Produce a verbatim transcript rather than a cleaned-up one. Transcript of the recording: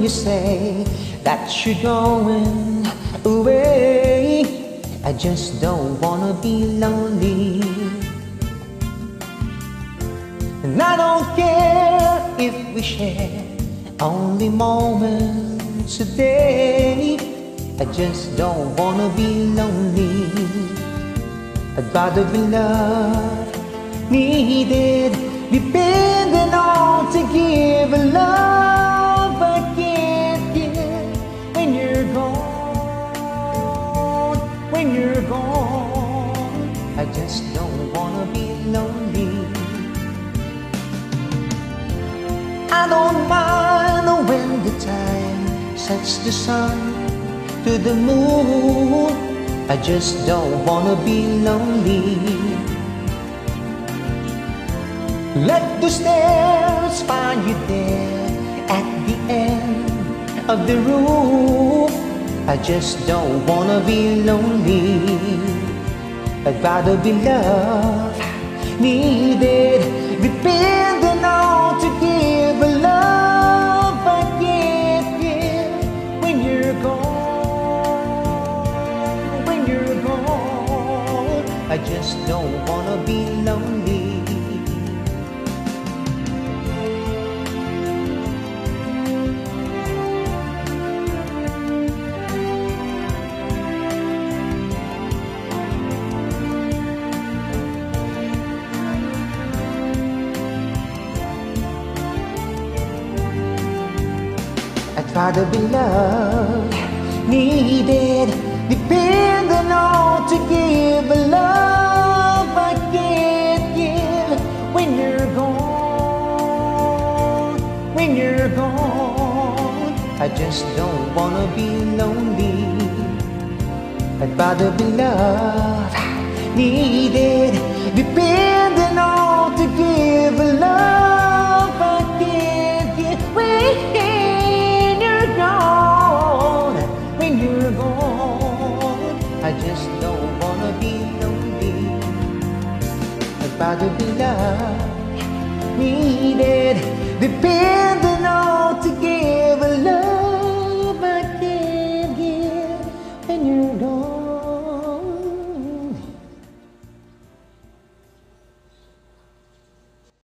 you say that you're going away. I just don't wanna be lonely. And I don't care if we share only moments a day. I just don't wanna be lonely. I'd rather be loved, needed, depending on to give a love I can't give when you're gone, when you're gone. I just don't wanna be lonely. I don't mind when the time sets the sun to the moon. I just don't wanna be lonely. Let the stairs find you there at the end of the room. I just don't wanna be lonely. I'd rather be loved, needed, depending on to give a love I can't give when you're gone, when you're gone. I just don't wanna be lonely. I'd rather be loved, needed, dependent on to give a love I can't give when you're gone, when you're gone. I just don't wanna be lonely. I'd rather be loved, needed, dependent on to give a love